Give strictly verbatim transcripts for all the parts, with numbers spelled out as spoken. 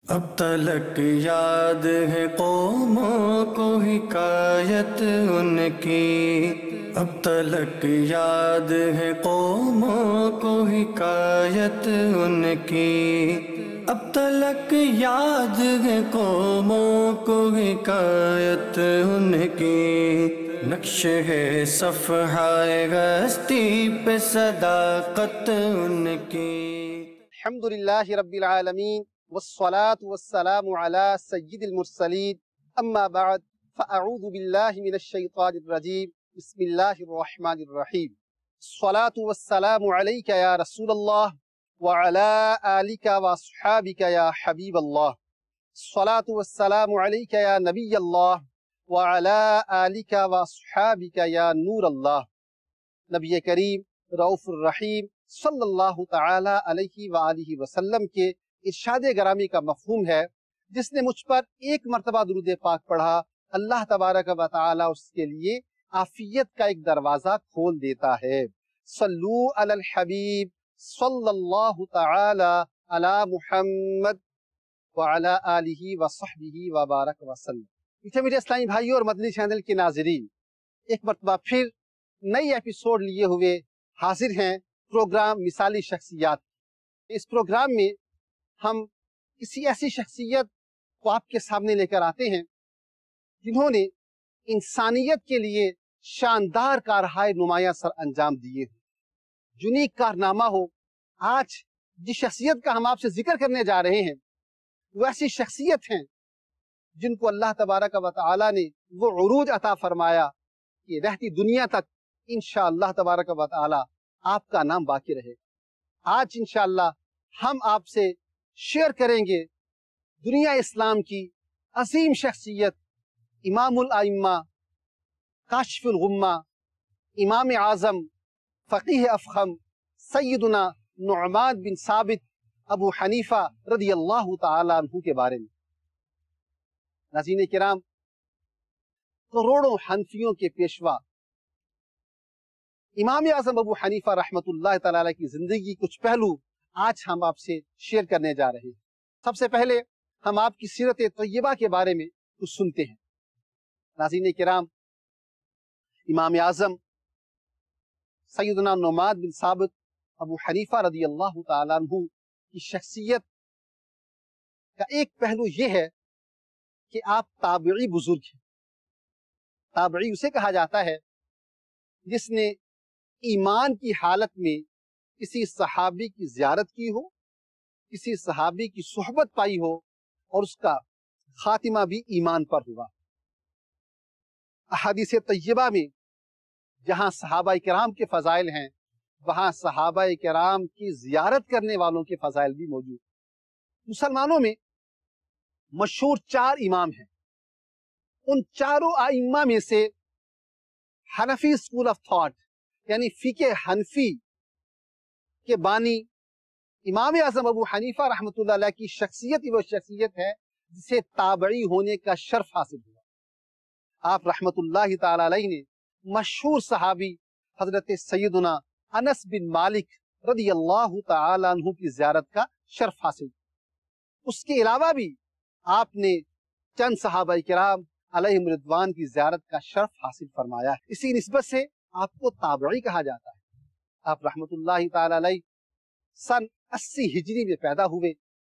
اب تلک یاد ہے قوموں کو حکایت ان کی، اب تلک یاد ہے قوموں کو حکایت ان کی، اب تلک یاد ہے قوموں کو حکایت ان کی، نقش ہے صفحہ ہستی پہ صداقت ان کی۔ الحمدللہ رب العالمین والصلاة والسلام على سید المرسلین، اما بعد فاعوذ باللہ من الشیطان الرجیم، بسم اللہ الرحمن الرحیم۔ الصلاة والسلام علیک یا رسول اللہ وعلی آلک واصحابک یا حبیب اللہ۔ الصلاة والسلام علیک یا نبی اللہ وعلی آلک واصحابک یا نور اللہ۔ نبی کریم رؤوف الرحیم صلی اللہ تعالی علیہ وآلہ وسلم کے ارشاد گرامی کا مفہوم ہے، جس نے مجھ پر ایک مرتبہ درود پاک پڑھا، اللہ تبارک و تعالی اس کے لیے عافیت کا ایک دروازہ کھول دیتا ہے۔ صلو علی الحبیب صلی اللہ تعالی علی محمد وعلی آلہ وصحبہ وبارک وسلم۔ میٹھے میٹھے اسلامی بھائیوں اور مدنی چینل کے ناظرین، ایک مرتبہ پھر نئی ایپیسوڈ لیے ہوئے حاضر ہیں پروگرام مثالی شخصیات۔ اس پروگرام میں ہم کسی ایسی شخصیت کو آپ کے سامنے لے کر آتے ہیں جنہوں نے انسانیت کے لیے شاندار کارہائے نمایاں سر انجام دیے ہیں، یونیک کارنامہ ہو۔ آج جس شخصیت کا ہم آپ سے ذکر کرنے جا رہے ہیں وہ ایسی شخصیت ہیں جن کو اللہ تبارک و تعالی نے وہ عروج عطا فرمایا کہ رہتی دنیا تک انشاءاللہ تبارک و تعالی آپ کا نام باقی رہے۔ آج انشاءاللہ ہم آپ سے شیئر کریں گے دنیا اسلام کی عظیم شخصیت، امام الائمہ، کاشف الغمہ، امام اعظم، فقیہ افخم، سیدنا نعمان بن ثابت ابو حنیفہ رضی اللہ تعالیٰ عنہ کے بارے میں۔ ناظرین کرام، کروڑوں حنفیوں کے پیشوا امام اعظم ابو حنیفہ رحمۃ اللہ تعالی کی زندگی کچھ پہلو آج ہم آپ سے شیئر کرنے جا رہے ہیں۔ سب سے پہلے ہم آپ کی سیرت طیبہ کے بارے میں کچھ سنتے ہیں۔ ناظرین کرام، امام اعظم سیدنا نعمان بن ثابت ابو حنیفہ رضی اللہ تعالیٰ عنہ کی شخصیت کا ایک پہلو یہ ہے کہ آپ تابعی بزرگ ہیں۔ تابعی اسے کہا جاتا ہے جس نے ایمان کی حالت میں کسی صحابی کی زیارت کی ہو، کسی صحابی کی صحبت پائی ہو اور اس کا خاتمہ بھی ایمان پر ہوا۔ احادیث طیبہ میں جہاں صحابہ کرام کے فضائل ہیں وہاں صحابہ کرام کی زیارت کرنے والوں کے فضائل بھی موجود۔ مسلمانوں میں مشہور چار امام ہیں، ان چاروں ائمہ میں سے حنفی اسکول آف تھاٹ یعنی فقہ حنفی کے بانی امام اعظم ابو حنیفہ رحمۃ اللہ علیہ کی شخصیت وہ شخصیت ہے جسے تابعی ہونے کا شرف حاصل ہوا۔ آپ رحمۃ اللہ تعالی علیہ نے مشہور صحابی حضرت سیدنا انس بن مالک رضی اللہ تعالی عنہ کی زیارت کا شرف حاصل کیا۔ اس کے علاوہ بھی آپ نے چند صحابہ کرام علیہم رضوان کی زیارت کا شرف حاصل فرمایا ہے، اسی نسبت سے آپ کو تابعی کہا جاتا ہے۔ آپ رحمت اللہ تعالی علیہ سن اسی ہجری میں پیدا ہوئے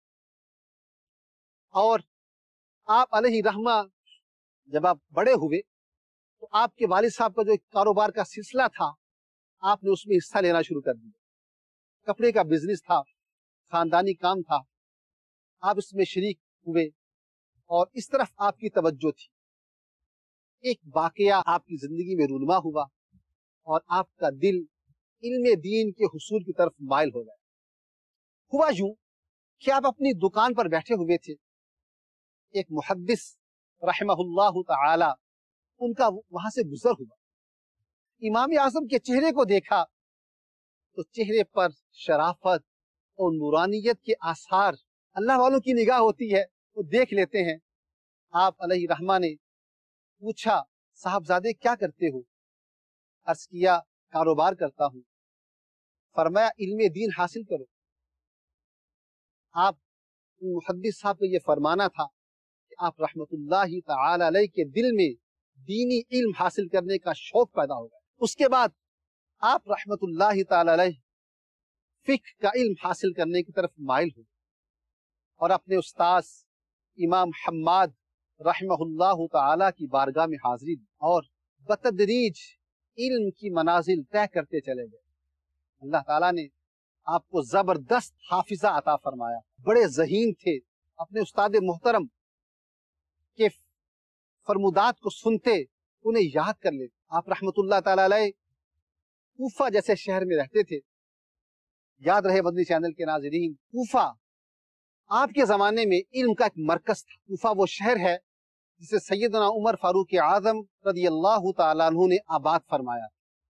اور آپ علیہ رحمہ جب آپ بڑے ہوئے تو آپ کے والد صاحب کا جو کاروبار کا سلسلہ تھا آپ نے اس میں حصہ لینا شروع کر دیا۔ کپڑے کا بزنس تھا، خاندانی کام تھا، آپ اس میں شریک ہوئے اور اس طرف آپ کی توجہ تھی۔ ایک واقعہ آپ کی زندگی میں رونما ہوا اور آپ کا دل علم دین کے حصول کی طرف مائل ہو گیا۔ ہوا یوں کہ آپ اپنی دکان پر بیٹھے ہوئے تھے، ایک محدث رحمہ اللہ تعالی ان کا وہاں سے گزر ہوا۔ امام اعظم کے چہرے کو دیکھا تو چہرے پر شرافت اور نورانیت کے آثار، اللہ والوں کی نگاہ ہوتی ہے وہ دیکھ لیتے ہیں۔ آپ علیہ رحمہ نے پوچھا، صاحبزادے کیا کرتے ہو؟ عرض کیا کاروبار کرتا ہوں۔ فرمایا علم دین حاصل کرو۔ آپ मुहद्दिस साहब का ये फरमाना था कि आप रहमतुल्लाहि ताला अलैह के दिल में दीनी इल्म हासिल करने का शौक पैदा हो गया। उसके बाद आप रहमतुल्लाहि ताला अलैह फिक्र का इल्म हासिल करने की तरफ माइल हो और अपने उस्ताद इमाम हम्माद रहमहुल्लाहु ताला की बारगाह में हाजिरी दी और बतदरीज इल्म की मनाजिल तय करते चले गए। अल्लाह ताला ने आपको जबरदस्त हाफिजा अता फरमाया, बड़े ज़हीन थे, अपने उस्ताद मोहतरम के फरमुदात को सुनते उन्हें याद कर लेते। आप रहमतुल्लाह ताला अलैह कूफा जैसे शहर में रहते थे। याद रहे मदनी चैनल के नाज़रीन, कूफा आपके जमाने में इल्म का एक मरकज था। कूफा वो शहर है जिसे सैयदना उमर फारूक आज़म रज़ियल्लाहु ताला अन्हु ने आबाद फरमाया।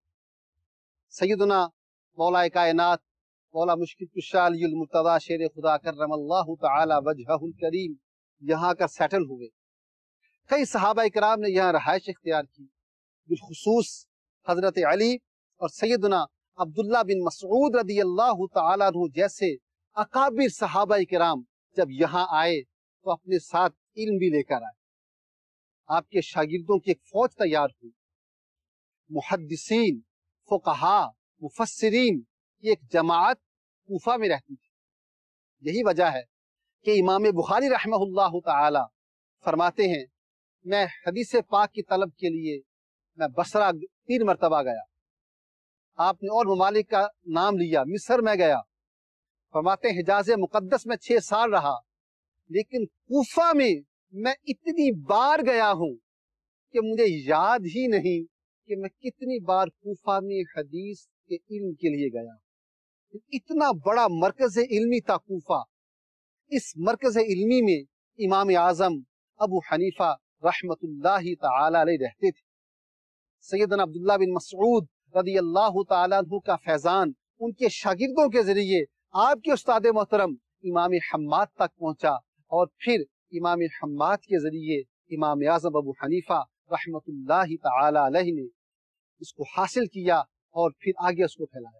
सैयदना मौला कायनात मौला मुश्किल कुशा अलीउल मुर्तज़ा शेर खुदा करमल्लाहु ताला वजहहुल करीम यहाँ कर सेटल हुए। कई सहाबा इकराम ने यहाँ रहायश इख्तियार की, बिलखुसूस हजरत अली और सैयदना अब्दुल्ला बिन मसऊद रज़ियल्लाहु ताला अन्हु जैसे अकाबिर सहाबा इकराम जब यहाँ आए तो अपने साथ इल्म भी लेकर आए। आपके शागिर्दों की एक फौज तैयार हुई। मुहद्दिसीन, फुक़हा, मुफस्सिरीन की एक जमात कूफा में रहती थी। यही वजह है कि इमाम बुखारी रहमहुल्लाहु ताला फरमाते हैं, मैं हदीस पाक की तलब के लिए मैं बसरा तीन मरतबा गया। आपने और ममालिक का नाम लिया, मिस्र में गया। फरमाते हैं हिजाज मुकद्दस में छह साल रहा, लेकिन कूफा में मैं इतनी बार गया हूं कि मुझे याद ही नहीं कि मैं कितनी बार कूफा में हदीस के इल्म के लिए गया। इतना बड़ा मरकज इल्मी था कूफा। इस मरकज इल्मी में इमाम आजम अबू हनीफा रहमतुल्लाहि ताला अलैह रहते थे। सैयदना अब्दुल्ला बिन मसऊद रज़ियल्लाहु ताला अन्हु का फैजान उनके शागिर्दों के जरिए आपके उस्ताद मोहतरम इमाम हम्माद तक पहुंचा और फिर इमाम हम्माद के जरिए इमाम आज़म अबू हनीफा रहमतुल्लाहि ताला अलैह ने इसको हासिल किया और फिर आगे उसको फैलाया।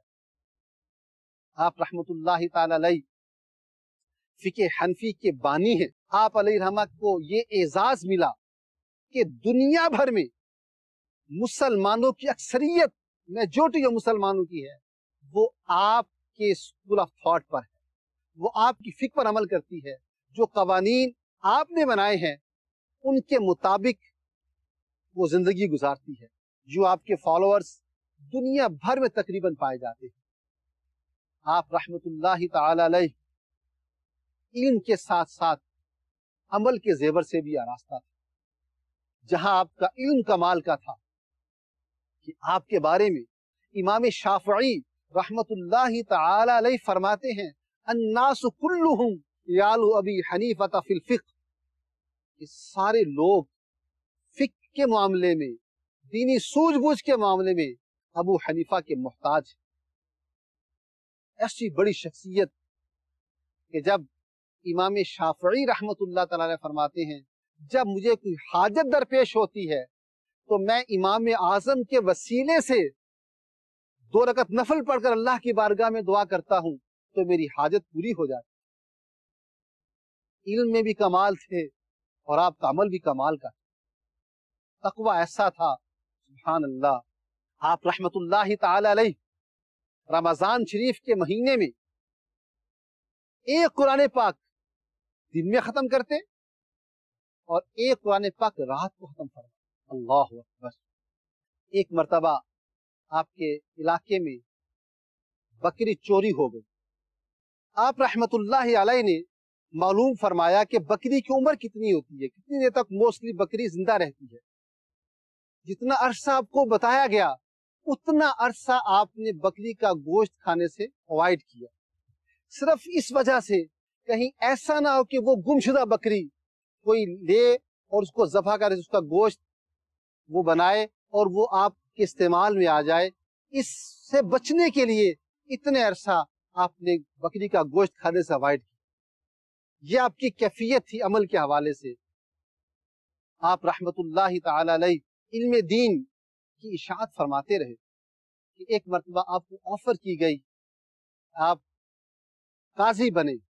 आप रहमतुल्लाहि ताला अलैह फिक़े हनफी के बानी हैं। आप अलैहि रहमत को ये एजाज मिला कि दुनिया भर में मुसलमानों की अक्सरियत मेजॉरिटी जो मुसलमानों की है वो आपके स्कूल ऑफ थॉट पर है, वो आपकी फिक्र पर अमल करती है। जो कवानीन आपने बनाए हैं उनके मुताबिक वो जिंदगी गुजारती है। जो आपके फॉलोअर्स दुनिया भर में तकरीबन पाए जाते हैं। आप रहमतुल्लाहि ताला अलैह इल्म के साथ साथ अमल के जेवर से भी आरास्ता था। जहां आपका इल्म कमाल का था कि आपके बारे में इमाम शाफ़िई रहमतुल्लाहि ताला अलैह फरमाते हैं, अन्नासु कुल्लुहुम यालु अबी हनीफा फिल फिक्र, कि सारे लोग फिक्र के मामले में, दीनी सूझबूझ के मामले में अबू हनीफा के मोहताज। ऐसी बड़ी शख्सियत कि जब इमाम शाफ़िई रहमतुल्लाह ताला अलैह फरमाते हैं, जब मुझे कोई हाजत दरपेश होती है तो मैं इमाम आज़म के वसीले से दो रकत नफल पढ़कर अल्लाह की बारगाह में दुआ करता हूं तो मेरी हाजत पूरी हो जाती। इल्म में भी कमाल थे और आपका अमल भी कमाल का। तकवा ऐसा था, सुभान अल्लाह। आप रहमतुल्लाहि ताला अलैह रमजान शरीफ के महीने में एक कुरान पाक दिन में खत्म करते और एक कुरान पाक रात को खत्म करते। अल्लाहु अकबर। एक मर्तबा आपके इलाके में बकरी चोरी हो गई। आप रहमतुल्लाहि अलैह ने मालूम फरमाया कि बकरी की उम्र कितनी होती है, कितनी देर तक मोस्टली बकरी जिंदा रहती है। जितना अरसा आपको बताया गया उतना अरसा आपने बकरी का गोश्त खाने से अवॉइड किया, सिर्फ इस वजह से कहीं ऐसा ना हो कि वो गुमशुदा बकरी कोई ले और उसको ज़बह करे, उसका गोश्त वो बनाए और वो आपके इस्तेमाल में आ जाए। इससे बचने के लिए इतने अरसा आपने बकरी का गोश्त खाने से अवॉइड किया। ये आपकी कैफियत थी अमल के हवाले से। आप रहमतुल्लाहि ताला अलैह इल्म दीन की इशाअत फरमाते रहे कि एक मरतबा आपको ऑफर की गई, आप काजी बने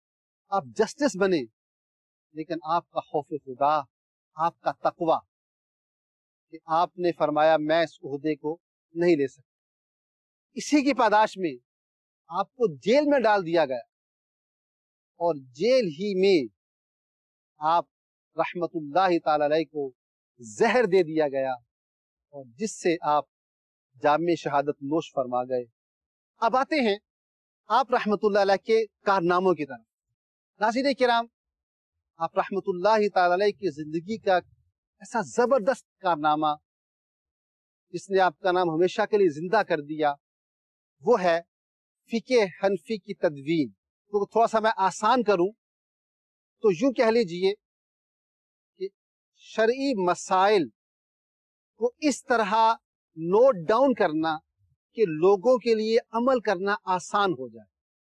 آپ جسٹس بنے، لیکن آپ کا خوف خدا، آپ کا تقوی کہ آپ نے فرمایا میں اس عہدے کو نہیں لے سکتا، اسی کی پاداش میں آپ کو جیل میں ڈال دیا گیا، اور جیل ہی میں آپ رحمت اللہ تعالی علیہ کو زہر دے دیا گیا، اور جس سے آپ جام شہادت نوش فرما گئے۔ اب آتے ہیں آپ رحمت اللہ علیہ کے کارناموں کی طرف۔ ناظرین کرام، آپ رحمت اللہ تعالی علیہ کی زندگی کا ایسا زبردست کارنامہ جس نے آپ کا نام ہمیشہ کے لیے زندہ کر دیا، وہ ہے فقہ حنفی کی تدوین۔ تو تھوڑا سا میں آسان کروں تو یوں کہہ لیجئے کہ شرعی مسائل کو اس طرح نوٹ ڈاؤن کرنا کہ لوگوں کے لیے عمل کرنا آسان ہو جائے،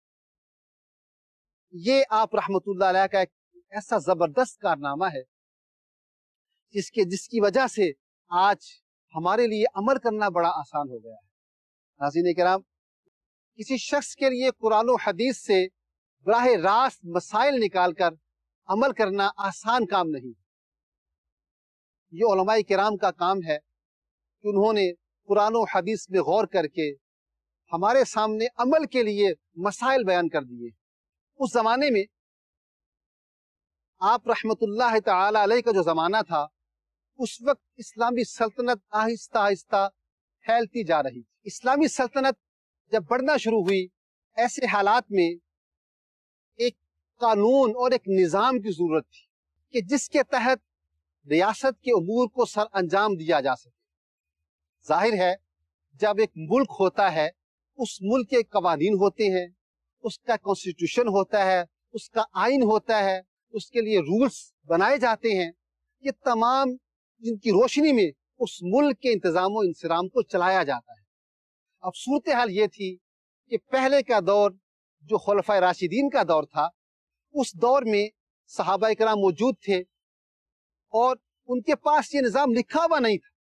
یہ آپ رحمت اللہ علیہ کا ایک ایسا زبردست کارنامہ ہے جس کے جس کی وجہ سے آج ہمارے لیے عمل کرنا بڑا آسان ہو گیا ہے۔ ناظرین کرام، کسی شخص کے لیے قرآن و حدیث سے براہ راست مسائل نکال کر عمل کرنا آسان کام نہیں، یہ علماء کرام کا کام ہے کہ انہوں نے قرآن و حدیث میں غور کر کے ہمارے سامنے عمل کے لیے مسائل بیان کر دیے۔ اس زمانے میں آپ رحمت اللہ تعالی علیہ کا جو زمانہ تھا، اس وقت اسلامی سلطنت آہستہ آہستہ پھیلتی جا رہی تھی۔ اسلامی سلطنت جب بڑھنا شروع ہوئی، ایسے حالات میں ایک قانون اور ایک نظام کی ضرورت تھی کہ جس کے تحت ریاست کے امور کو سر انجام دیا جا سکے۔ ظاہر ہے جب ایک ملک ہوتا ہے، اس ملک کے قوانین ہوتے ہیں، اس کا کانسٹیٹیوشن ہوتا ہے، اس کا آئین ہوتا ہے، اس کے لیے رولز بنائے جاتے ہیں، یہ تمام جن کی روشنی میں اس ملک کے انتظام و انصرام کو چلایا جاتا ہے۔ اب صورتحال یہ تھی کہ پہلے کا دور جو خلفائے راشدین کا دور تھا، اس دور میں صحابہ کرام موجود تھے اور ان کے پاس یہ نظام لکھا ہوا نہیں تھا۔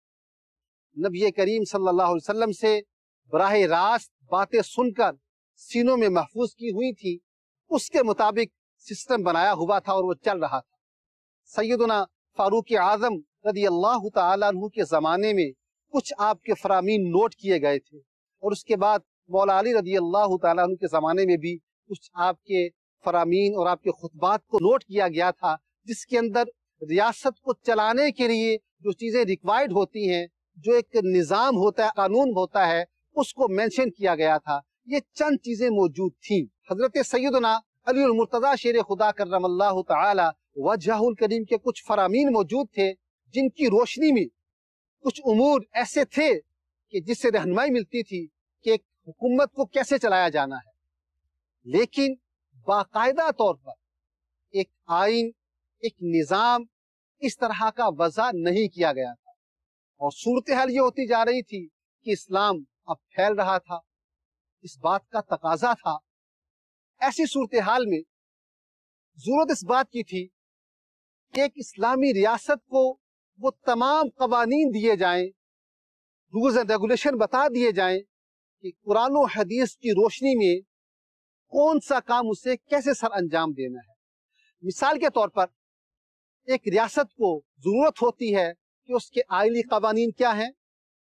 نبی کریم صلی اللہ علیہ وسلم سے براہ راست باتیں سن کر سینوں میں محفوظ کی ہوئی تھی، اس کے مطابق سسٹم بنایا ہوا تھا اور وہ چل رہا تھا۔ سیدنا فاروق اعظم رضی اللہ تعالیٰ عنہ کے زمانے میں کچھ آپ کے فرامین نوٹ کیے گئے تھے، اور اس کے بعد مولا علی رضی اللہ تعالیٰ عنہ کے زمانے میں بھی کچھ آپ کے فرامین اور آپ کے خطبات کو نوٹ کیا گیا تھا، جس کے اندر ریاست کو چلانے کے لیے جو چیزیں ریکوائرڈ ہوتی ہیں، جو ایک نظام ہوتا ہے، قانون ہوتا ہے، اس کو مینشن کیا گیا تھا۔ یہ چند چیزیں موجود تھیں۔ حضرت سیدنا علی المرتضیٰ شیر خدا کرم اللہ تعالی وجہہ الکریم کے کچھ فرامین موجود تھے، جن کی روشنی میں کچھ امور ایسے تھے کہ جس سے رہنمائی ملتی تھی کہ ایک حکومت کو کیسے چلایا جانا ہے، لیکن باقاعدہ طور پر ایک آئین، ایک نظام اس طرح کا وضع نہیں کیا گیا تھا، اور صورتحال یہ ہوتی جا رہی تھی کہ اسلام اب پھیل رہا تھا، اس بات کا تقاضا تھا۔ ایسی صورتحال میں ضرورت اس بات کی تھی کہ ایک اسلامی ریاست کو وہ تمام قوانین دیے جائیں، رولز اینڈ ریگولیشن بتا دیے جائیں کہ قرآن و حدیث کی روشنی میں کون سا کام اسے کیسے سر انجام دینا ہے۔ مثال کے طور پر ایک ریاست کو ضرورت ہوتی ہے کہ اس کے آئلی قوانین کیا ہیں،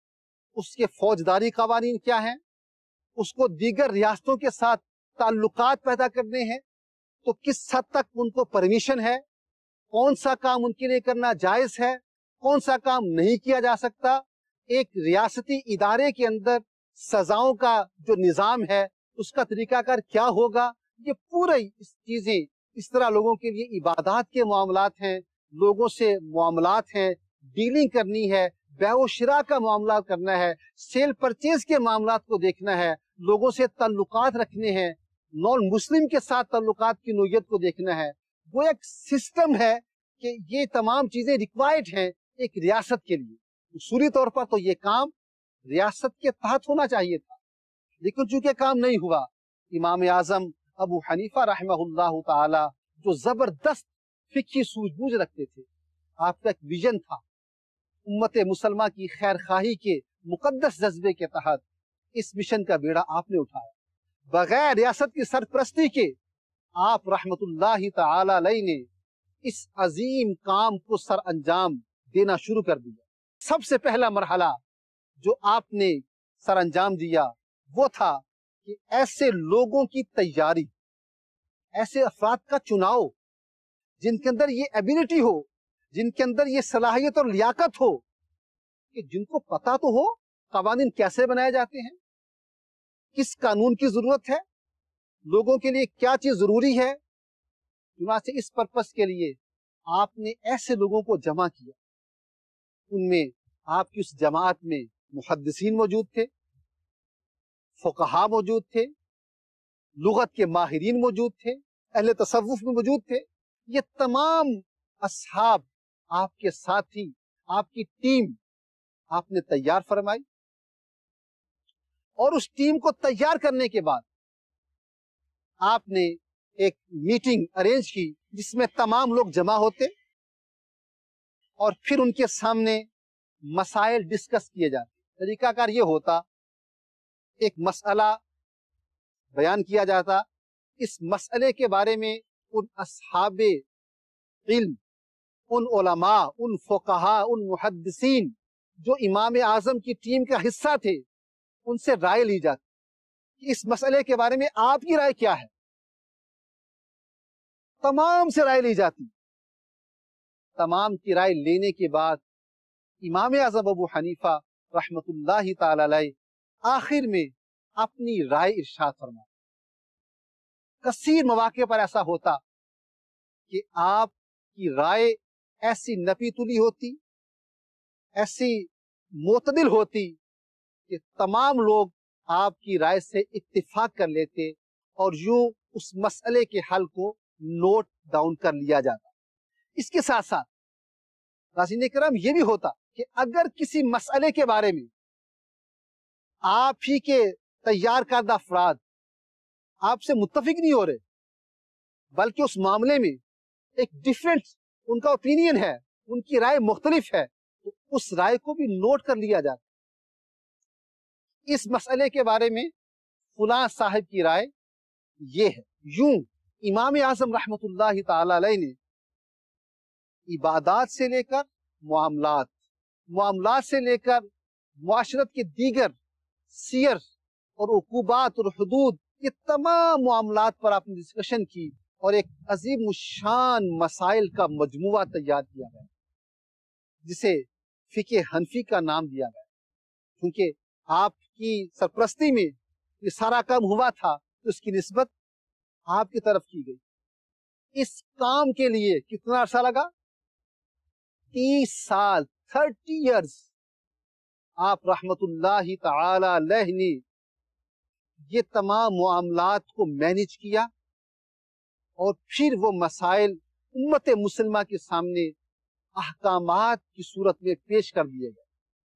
اس کے فوجداری قوانین کیا ہیں، اس کو دیگر ریاستوں کے ساتھ تعلقات پیدا کرنے ہیں تو کس حد تک ان کو پرمیشن ہے، کون سا کام ان کے لیے کرنا جائز ہے، کون سا کام نہیں کیا جا سکتا، ایک ریاستی ادارے کے اندر سزاؤں کا جو نظام ہے اس کا طریقہ کار کیا ہوگا، یہ پورے چیزیں اس طرح لوگوں کے لیے عبادات کے معاملات ہیں، لوگوں سے معاملات ہیں، ڈیلنگ کرنی ہے، بیع و شراء کا معاملات کرنا ہے، سیل پرچیز کے معاملات کو دیکھنا ہے، لوگوں سے تعلقات رکھنے ہیں، نان مسلم کے ساتھ تعلقات کی نوعیت کو دیکھنا ہے۔ وہ ایک سسٹم ہے کہ یہ تمام چیزیں ریکوائرڈ ہیں ایک ریاست کے لیے۔ اصولی طور پر تو یہ کام ریاست کے تحت ہونا چاہیے تھا، لیکن چونکہ کام نہیں ہوا، امام اعظم ابو حنیفہ رحمہ اللہ تعالی جو زبردست فقہی سوجھ بوجھ رکھتے تھے، آپ کا ایک ویژن تھا، امت مسلمہ کی خیر خواہی کے مقدس جذبے کے تحت اس مشن کا بیڑا آپ نے اٹھایا۔ بغیر ریاست کی سرپرستی کے آپ رحمت اللہ تعالی علیہ نے اس عظیم کام کو سر انجام دینا شروع کر دیا۔ سب سے پہلا مرحلہ جو آپ نے سر انجام دیا وہ تھا کہ ایسے لوگوں کی تیاری، ایسے افراد کا چناؤ جن کے اندر یہ ایبیلٹی ہو، جن کے اندر یہ صلاحیت اور لیاقت ہو، کہ جن کو پتا تو ہو قوانین کیسے بنائے جاتے ہیں، کس قانون کی ضرورت ہے، لوگوں کے لیے کیا چیز ضروری ہے۔ چنانچہ اس پرپس کے لیے آپ نے ایسے لوگوں کو جمع کیا۔ ان میں آپ کی اس جماعت میں محدثین موجود تھے، فقہا موجود تھے، لغت کے ماہرین موجود تھے، اہل تصوف میں موجود تھے۔ یہ تمام اصحاب آپ کے ساتھی، آپ کی ٹیم آپ نے تیار فرمائی، اور اس ٹیم کو تیار کرنے کے بعد آپ نے ایک میٹنگ ارینج کی جس میں تمام لوگ جمع ہوتے اور پھر ان کے سامنے مسائل ڈسکس کیے جاتے۔ طریقہ کار یہ ہوتا، ایک مسئلہ بیان کیا جاتا، اس مسئلے کے بارے میں ان اصحاب علم، ان علماء، ان فقہا، ان محدثین جو امام اعظم کی ٹیم کا حصہ تھے، ان سے رائے لی جاتی کہ اس مسئلے کے بارے میں آپ کی رائے کیا ہے۔ تمام سے رائے لی جاتی۔ تمام کی رائے لینے کے بعد امام اعظم ابو حنیفہ رحمت اللہ تعالی علیہ آخر میں اپنی رائے ارشاد فرماتے۔ کثیر مواقع پر ایسا ہوتا کہ آپ کی رائے ایسی نپی تلی ہوتی، ایسی معتدل ہوتی کہ تمام لوگ آپ کی رائے سے اتفاق کر لیتے اور یوں اس مسئلے کے حل کو نوٹ ڈاؤن کر لیا جاتا۔ اس کے ساتھ ساتھ ناظرین کرام یہ بھی ہوتا کہ اگر کسی مسئلے کے بارے میں آپ ہی کے تیار کردہ افراد آپ سے متفق نہیں ہو رہے، بلکہ اس معاملے میں ایک ڈیفرنٹ ان کا اوپینین ہے، ان کی رائے مختلف ہے، تو اس رائے کو بھی نوٹ کر لیا جاتا۔ اس مسئلے کے بارے میں فلاں صاحب کی رائے یہ ہے۔ یوں امام اعظم رحمت اللہ تعالی علیہ نے عبادات سے لے کر معاملات، معاملات سے لے کر معاشرت کے دیگر سیر اور عقوبات اور حدود، یہ تمام معاملات پر آپ نے ڈسکشن کی اور ایک عظیم الشان مسائل کا مجموعہ تیار کیا گیا جسے فقہ حنفی کا نام دیا گیا، کیونکہ آپ کی سرپرستی میں یہ سارا کام ہوا تھا تو اس کی نسبت آپ کی طرف کی گئی۔ اس کام کے لیے کتنا عرصہ لگا؟ تیس سال، تھرٹی ایئرز آپ رحمت اللہ تعالی علیہ نے یہ تمام معاملات کو مینج کیا اور پھر وہ مسائل امت مسلمہ کے سامنے احکامات کی صورت میں پیش کر دیے گئے۔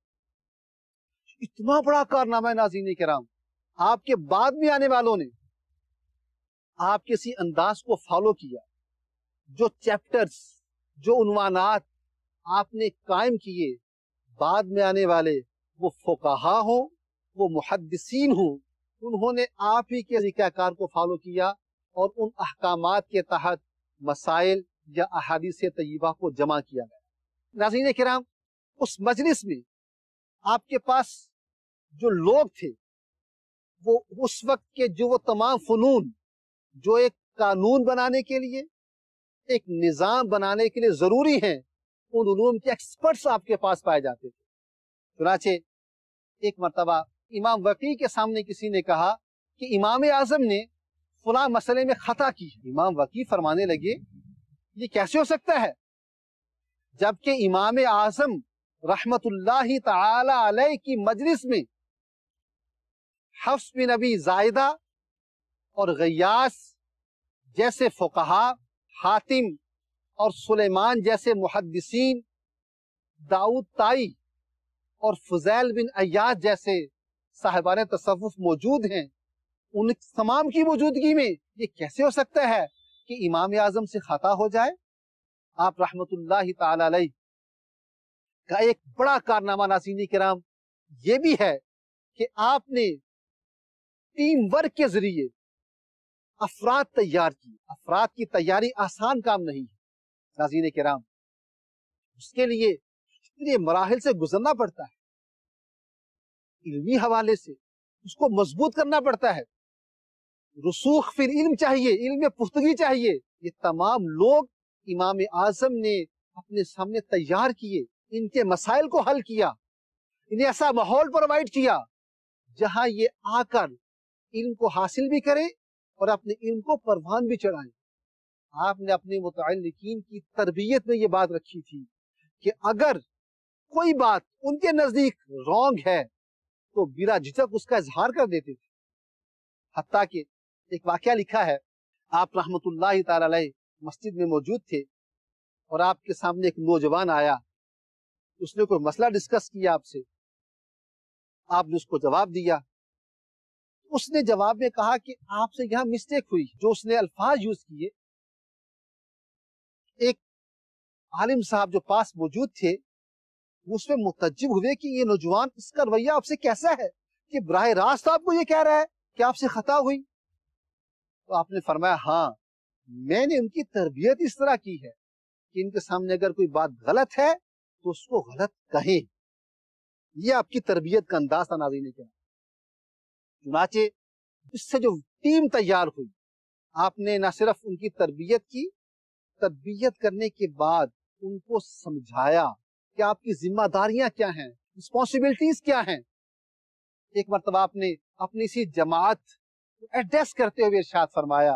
اتنا بڑا کارنامہ ناظرین کرام، آپ کے بعد میں آنے والوں نے آپ کے اسی انداز کو فالو کیا۔ جو چیپٹرز، جو عنوانات آپ نے قائم کیے، بعد میں آنے والے وہ فقہا ہوں، وہ محدثین ہوں، انہوں نے آپ ہی کے طریقہ کار کو فالو کیا اور ان احکامات کے تحت مسائل یا احادیث طیبہ کو جمع کیا گیا۔ ناظرین کرام، اس مجلس میں آپ کے پاس جو لوگ تھے وہ اس وقت کے جو وہ تمام فنون جو ایک قانون بنانے کے لیے، ایک نظام بنانے کے لیے ضروری ہیں، ان علوم کے ایکسپرٹس آپ کے پاس پائے جاتے تھے۔ چنانچہ ایک مرتبہ امام وقی کے سامنے کسی نے کہا کہ امام اعظم نے فلاں مسئلے میں خطا کی۔ امام وقی فرمانے لگے یہ کیسے ہو سکتا ہے جبکہ امام اعظم رحمت اللہ تعالی علیہ کی مجلس میں حفص بن ابی زائدہ اور غیاث جیسے فقہا، حاتم اور سلیمان جیسے محدثین، داؤد طائی اور فضیل بن عیاض جیسے صاحبان تصوف موجود ہیں۔ ان تمام کی موجودگی میں یہ کیسے ہو سکتا ہے کہ امام اعظم سے خطا ہو جائے؟ آپ رحمت اللہ تعالی علیہ کا ایک بڑا کارنامہ ناظرین کرام یہ بھی ہے کہ آپ نے ٹیم ورک کے ذریعے افراد تیار کیے. افراد کی تیاری آسان کام نہیں ہے ناظرین کرام، اس کے لیے اتنے مراحل سے گزرنا پڑتا ہے. علمی حوالے سے اس کو مضبوط کرنا پڑتا ہے، رسوخ فی العلم چاہیے، علم میں پختگی چاہیے. یہ تمام لوگ امام اعظم نے اپنے سامنے تیار کیے، ان کے مسائل کو حل کیا، انہیں ایسا ماحول پرووائڈ کیا جہاں یہ آ کر علم کو حاصل بھی کریں اور اپنے علم کو پروان بھی چڑھائیں. آپ نے اپنے متعلقین کی تربیت میں یہ بات رکھی تھی کہ اگر کوئی بات ان کے نزدیک رانگ ہے تو بلا جھجک اس کا اظہار کر دیتے تھے. حتیٰ کہ ایک واقعہ لکھا ہے، آپ رحمت اللہ تعالی علیہ مسجد میں موجود تھے اور آپ کے سامنے ایک نوجوان آیا، اس نے کوئی مسئلہ ڈسکس کیا آپ سے، آپ نے اس کو جواب دیا. اس نے جواب میں کہا کہ آپ سے یہاں مسٹیک ہوئی. جو اس نے الفاظ یوز کیے، ایک عالم صاحب جو پاس موجود تھے وہ اس میں متعجب ہوئے کہ یہ نوجوان اس کا رویہ آپ سے کیسا ہے کہ براہ راست آپ کو یہ کہہ رہا ہے کہ آپ سے خطا ہوئی. تو آپ نے فرمایا ہاں، میں نے ان کی تربیت اس طرح کی ہے کہ ان کے سامنے اگر کوئی بات غلط ہے تو اس کو غلط کہیں. یہ آپ کی تربیت کا انداز تھا ناظرین کرام. چنانچہ اس سے جو ٹیم تیار ہوئی، آپ نے نہ صرف ان کی تربیت کی، تربیت کرنے کے بعد ان کو سمجھایا کہ آپ کی ذمہ داریاں کیا ہیں، رسپانسبلٹیز کیا ہیں. ایک مرتبہ آپ نے اپنی اسی جماعت کو ایڈریس کرتے ہوئے ارشاد فرمایا،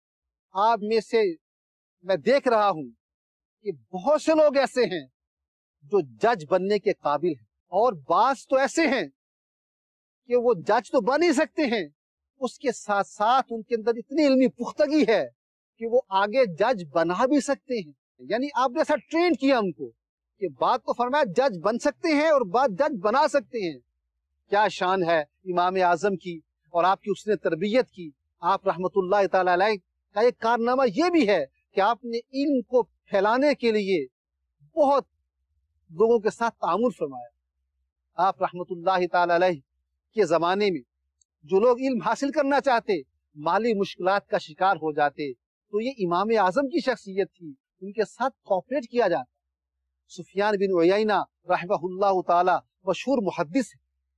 آپ میں سے میں دیکھ رہا ہوں کہ بہت سے لوگ ایسے ہیں جو جج بننے کے قابل ہیں، اور بعض تو ایسے ہیں کہ وہ جج تو بن ہی سکتے ہیں، اس کے ساتھ ساتھ ان کے اندر اتنی علمی پختگی ہے کہ وہ آگے جج بنا بھی سکتے ہیں. یعنی آپ نے ایسا ٹرین کیا ان کو کہ بات تو فرمایا جج بن سکتے ہیں اور بات جج بنا سکتے ہیں. کیا شان ہے امام اعظم کی اور آپ کی اس نے تربیت کی. آپ رحمت اللہ تعالی علیہ کا ایک کارنامہ یہ بھی ہے کہ آپ نے علم کو پھیلانے کے لیے بہت لوگوں کے ساتھ تعامل فرمایا. آپ رحمت اللہ تعالی علیہ کے زمانے میں جو لوگ علم حاصل کرنا چاہتے مالی مشکلات کا شکار ہو جاتے تو یہ امام اعظم کی شخصیت تھی، ان کے ساتھ کوآپریٹ کیا جاتا. سفیان بن عیینہ رحمہ اللہ تعالی مشہور محدث ہے.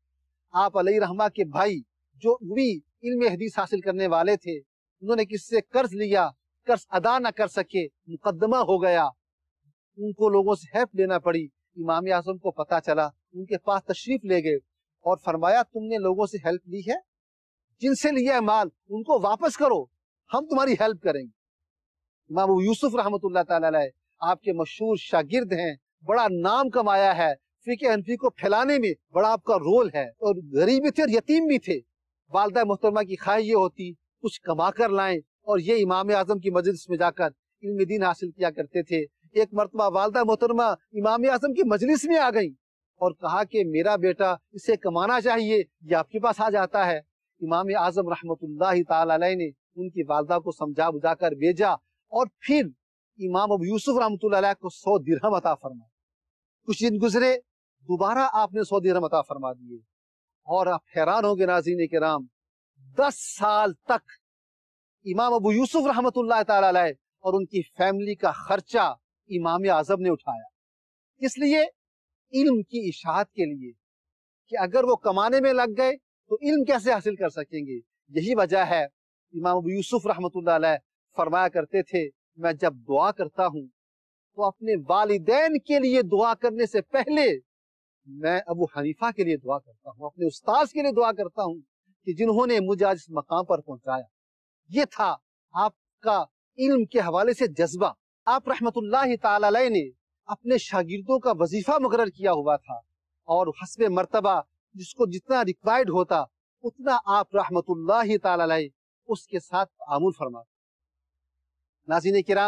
آپ علیہ رحمہ کے بھائی جو بھی علم حدیث حاصل کرنے والے تھے، انہوں نے کس سے قرض لیا، قرض ادا نہ کر سکے، مقدمہ ہو گیا، ان کو لوگوں سے ہیلپ لینا پڑی. امام اعظم کو پتا چلا، ان کے پاس تشریف لے گئے اور فرمایا تم نے لوگوں سے ہیلپ لی ہے، جن سے لیا ہے مال ان کو واپس کرو، ہم تمہاری ہیلپ کریں گے. امام ابو یوسف رحمۃ اللہ تعالی علیہ آپ کے مشہور شاگرد ہیں، بڑا نام کمایا ہے، فقہ حنفی کو پھیلانے میں بڑا آپ کا رول ہے، اور غریب بھی تھے اور یتیم بھی تھے. والدہ محترمہ کی خواہش یہ ہوتی کچھ کما کر لائیں، اور یہ امام اعظم کی مجلس میں جا کر علم دین حاصل کیا کرتے تھے. ایک مرتبہ والدہ محترمہ امام اعظم کی مجلس میں آ گئیں اور کہا کہ میرا بیٹا اسے کمانا چاہیے، یہ آپ کے پاس آ جاتا ہے. امام اعظم رحمت اللہ تعالی علیہ نے ان کی والدہ کو سمجھا بجھا کر بھیجا، اور پھر امام ابو یوسف رحمت اللہ علیہ کو سو درہم عطا فرمائے. کچھ دن گزرے، دوبارہ آپ نے سو درہم عطا فرما دیے، اور آپ حیران ہوں گے ناظرین کرام، دس سال تک امام ابو یوسف رحمت اللہ تعالی علیہ اور ان کی فیملی کا خرچہ امام اعظم نے اٹھایا. اس لیے علم کی اشاعت کے لیے کہ اگر وہ کمانے میں لگ گئے تو علم کیسے حاصل کر سکیں گے. یہی وجہ ہے امام ابو یوسف رحمت اللہ علیہ فرمایا کرتے تھے، میں جب دعا کرتا ہوں تو اپنے والدین کے لیے دعا کرنے سے پہلے میں ابو حنیفہ کے لیے دعا کرتا ہوں، اپنے استاذ کے لیے دعا کرتا ہوں کہ جنہوں نے مجھے آج اس مقام پر پہنچایا. یہ تھا آپ کا علم کے حوالے سے جذبہ. آپ رحمت اللہ تعالی علیہ نے اپنے شاگردوں کا وظیفہ مقرر کیا ہوا تھا، اور حسب مرتبہ جس کو جتنا ریکوائرڈ ہوتا اتنا آپ رحمت اللہ تعالی علیہ اس کے ساتھ تعامل فرماتے. ناظرین کرام،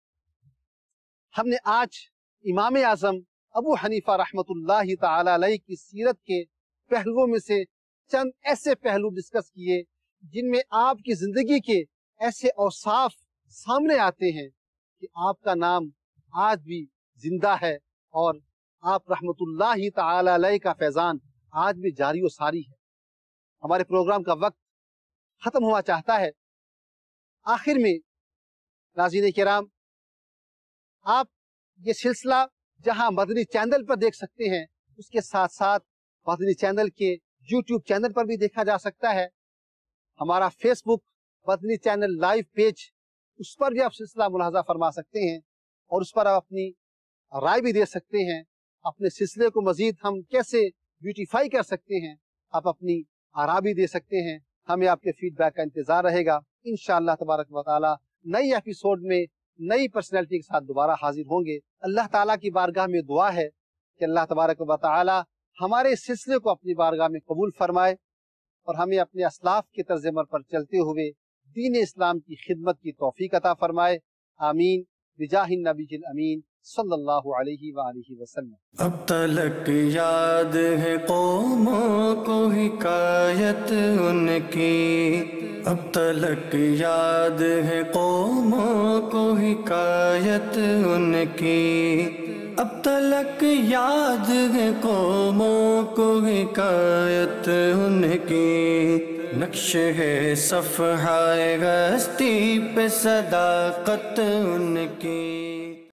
ہم نے آج امام اعظم ابو حنیفہ رحمت اللہ تعالی علیہ کی سیرت کے پہلوؤں میں سے چند ایسے پہلو ڈسکس کیے جن میں آپ کی زندگی کے ایسے اوصاف سامنے آتے ہیں کہ آپ کا نام آج بھی زندہ ہے، اور آپ رحمت اللہ تعالی علیہ کا فیضان آج بھی جاری و ساری ہے. ہمارے پروگرام کا وقت ختم ہوا چاہتا ہے. आखिर में नाज़रीन किराम, आप ये सिलसिला जहां मदनी चैनल पर देख सकते हैं, उसके साथ साथ मदनी चैनल के यूट्यूब चैनल पर भी देखा जा सकता है। हमारा Facebook Madani channel live page, उस पर भी आप सिलसिला मुलाहाजा फरमा सकते हैं और उस पर आप अपनी राय भी दे सकते हैं। अपने सिलसिले को मजीद हम कैसे ब्यूटीफाई कर सकते हैं, आप अपनी आरा भी दे सकते हैं। हमें आपके फीडबैक का इंतजार रहेगा। इंशाअल्लाह तबारक व तआला नई एपिसोड में नई पर्सनैलिटी के साथ दोबारा हाजिर होंगे। अल्लाह ताला की बारगाह में दुआ है कि अल्लाह तबारक व तआला हमारे इस सिलसिले को अपनी बारगाह में कबूल फरमाए और हमें अपने असलाफ के तर्ज अमल पर चलते हुए दीन इस्लाम की खिदमत की तौफीक अता फरमाए। आमीन बिजाहिन नबीजिल अमीन सल्लल्लाहु अलैहि व आलिहि वसल्लम। अब तलक याद है कौमों को हिकायत उनकी, अब तलक याद है कौमों को हिकायत उनकी, अब तलक याद है कौमों को हिकायत उनकी। नक्श है सफ़हाए हस्ती पे सदाकत उनकी।